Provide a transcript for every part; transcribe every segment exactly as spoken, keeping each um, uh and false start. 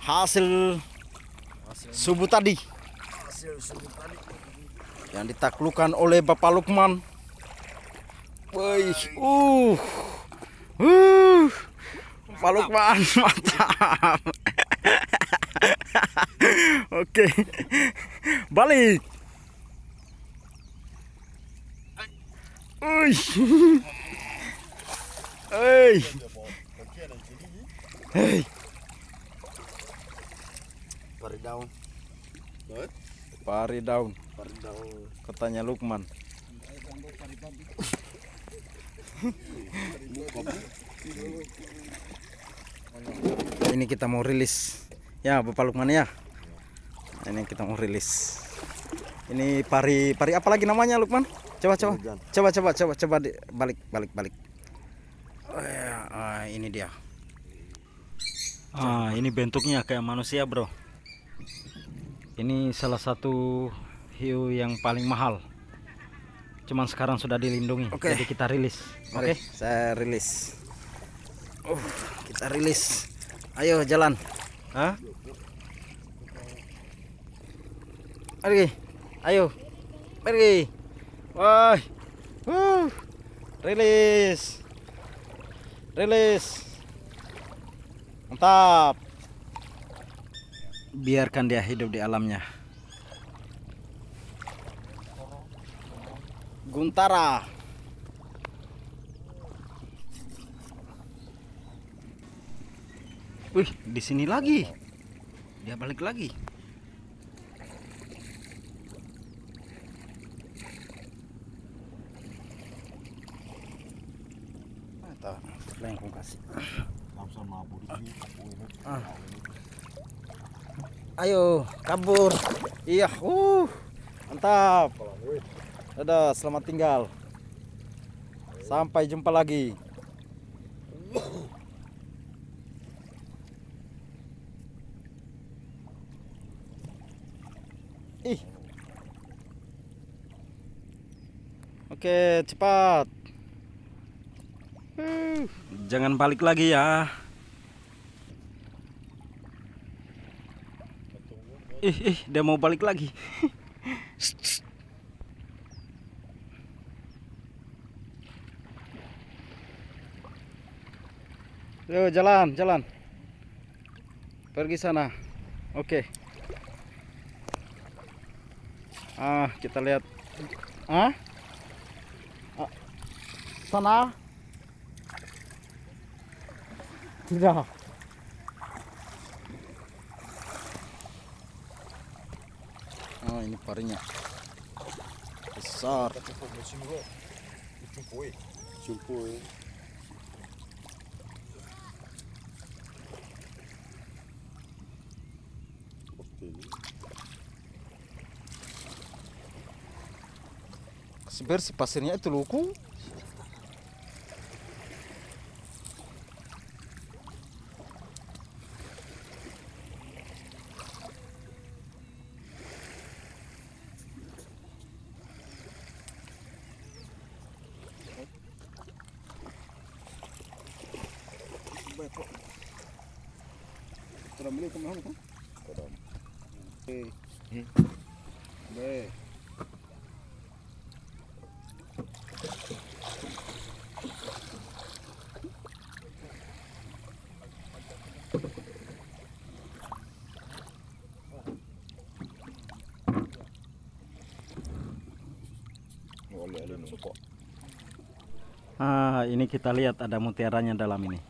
hasil subuh tadi Hasil subuh tadi. yang ditaklukkan oleh Bapak Lukman. Wih, uh, uh, Pak Lukman mantap. Oke, balik. Wih, hei, hei, Pari daun. pari daun, Pari daun. katanya Lukman. Ini kita mau rilis ya Bapak Lukman ya. Ini kita mau rilis. Ini pari pari apa lagi namanya Lukman? Coba coba coba coba coba coba di, balik balik balik. Oh, ya. Ah, ini dia. Ah, ini bentuknya kayak manusia bro. Ini salah satu hiu yang paling mahal. Cuman sekarang sudah dilindungi. Oke. Jadi kita rilis. Oke, saya rilis. Uh, kita rilis. Ayo jalan. Hah? Pergi. Ayo. Pergi. Wah. Uh. Rilis. Rilis. Mantap. Biarkan dia hidup di alamnya. Guntara. Wih, di sini lagi. Dia balik lagi. Atau lengkung kasih. Ah. Ayo, kabur. Iya, uh. Mantap. Dadah, selamat tinggal. Sampai jumpa lagi. Ih. Oke, cepat. Uh, Jangan balik lagi ya. Ih, ih, dia mau balik lagi. Yo, jalan, jalan. Pergi sana. Oke. Ah, kita lihat. Ah? Ah, sana? Tidak. Oh, ini parinya besar. Bersih pasirnya itu luku. Sudah beli kemana kan? Oke. Be. Ah, ini kita lihat ada mutiaranya dalam ini.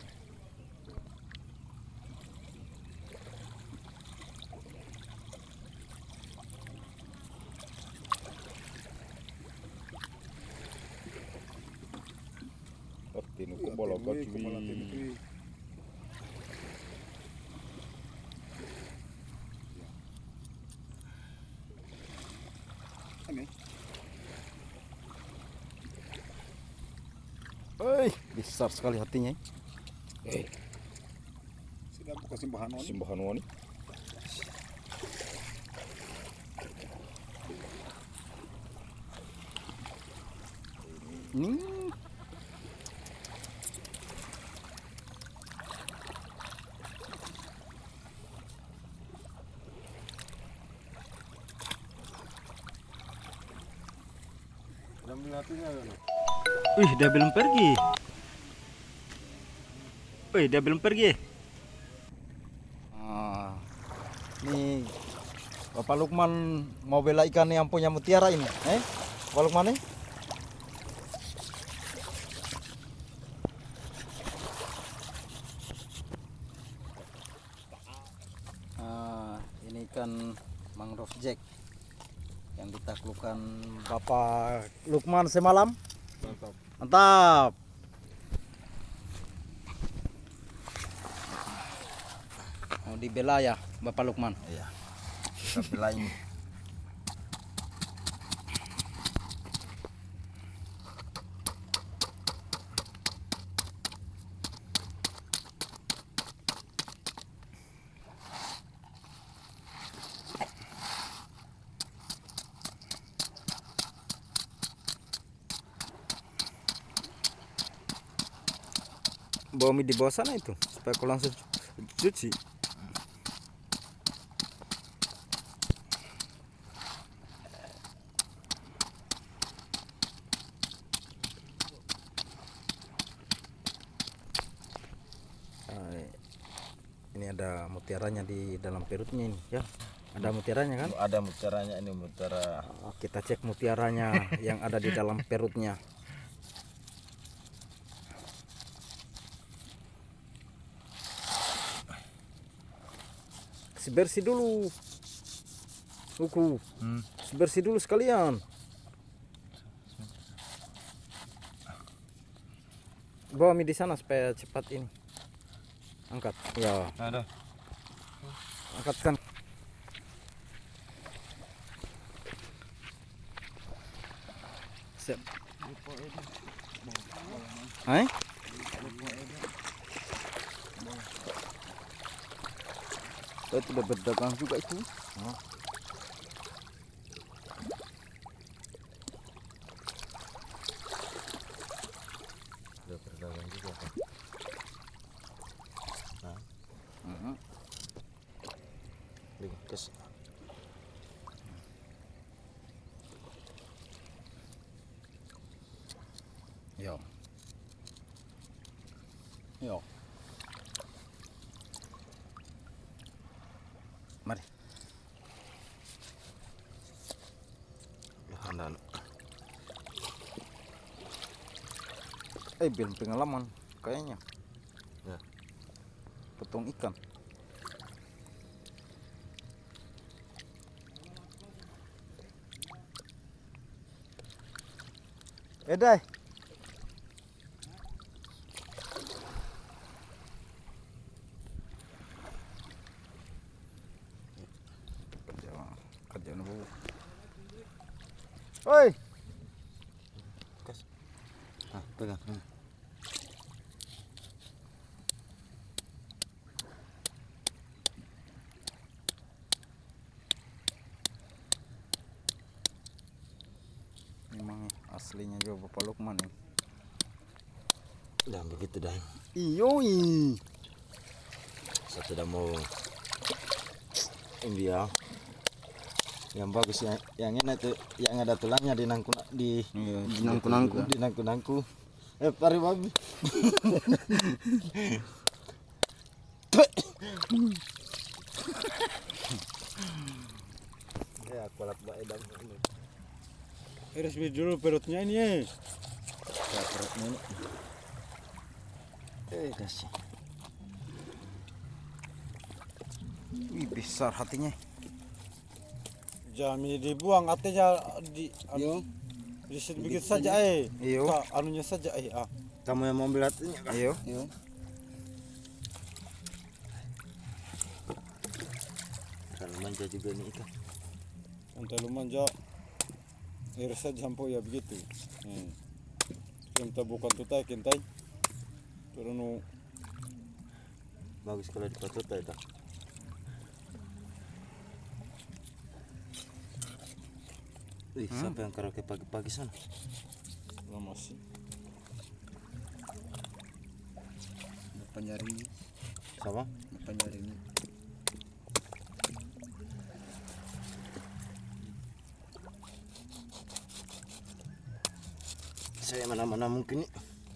Oi, besar sekali hatinya. Eh. Sudah buka simbahan wani. Simbahan wani. Ini ambil hatinya kan. Wih, dia belum pergi. Wih, dia belum pergi. Ah, ini Bapak Lukman mau bela ikan yang punya mutiara ini, eh? Bapak Lukman nih? Ah, ini ikan mangrove jack yang ditaklukkan Bapak Lukman semalam. Mantap. Mantap. Mau dibela ya Bapak Lukman? Iya. Kita belain. Bawa mie di bawah sana itu supaya kau langsung cuci. Ah, ini ada mutiaranya di dalam perutnya ini ya. Ada mutiaranya kan? Ada mutiaranya ini mutiara. Ah, kita cek mutiaranya yang ada di dalam perutnya. Bersih dulu, Uku. Hmm. Bersih dulu sekalian. Bawa mie di sana supaya cepat ini. Angkat, ya. Ada. Angkatkan. Siap. Hai? Saya tidak berdagang juga itu. Oh. Udah berdagang juga kan. Nah, Mhm. bingkes. Yo. Yo. Mari. Ya, anda. Eh, belum pengalaman kayaknya. Ya. Potong ikan. Eh, Dai. Kerja, kerja nu. Oi. Kas. Ah, pegang. Hmm. Memang aslinya juga Bapak Lukman nih. Jangan begitu dah. Iyoi. Saya tidak mau ini ya. Yang bagus yang yang enak tuh yang ada tulangnya di nangku di Iya, di nangku-nangku. di nangku-nangku. Eh, pari babi. Ya, kualat bae dan ini. Iris dulu perutnya ini ya. Ya, perutnya ini. Eh, kasih. Wih, besar hatinya. Jami dibuang artinya di Yo, di sedikit saja eh. Iyo. Pak, anunya saja eh ah. kamu yang mau ambil hatinya kan? Iyo. Yo. Kalau manja juga nih ikan. Untuk lu manja iris saja sampo ya begitu. Hmm. Kita bukan tutai kintai. Turun Bagus kalau dipotong dah. Wih, Hmm? siapa yang karaoke pagi-pagi sana? lama sih. Penyaring. Sama? Penyaring. Saya mana-mana mungkin nih.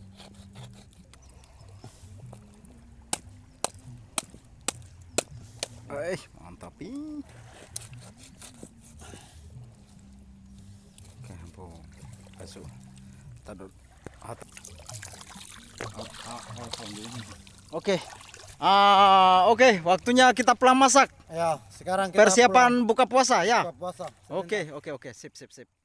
Eh, mantap ih. Oke, bu. Masuk. Tadut. Oke. Ah, oke, waktunya kita pulang masak. Ya, sekarang kita Persiapan buka puasa ya. pulang buka puasa. Oke, oke, oke. Sip, sip, sip.